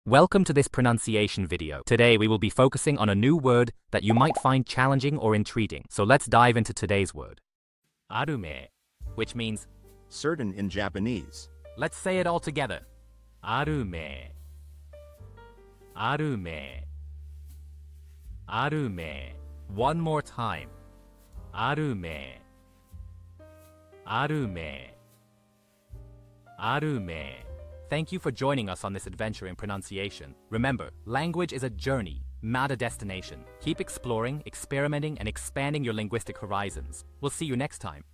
Welcome to this pronunciation video. Today we will be focusing on a new word that you might find challenging or intriguing. So let's dive into today's word. あるめ, which means certain in Japanese. Let's say it all together. あるめ, あるめ, あるめ. One more time. あるめ, あるめ, あるめ. Thank you for joining us on this adventure in pronunciation. Remember, language is a journey, not a destination. Keep exploring, experimenting, and expanding your linguistic horizons. We'll see you next time.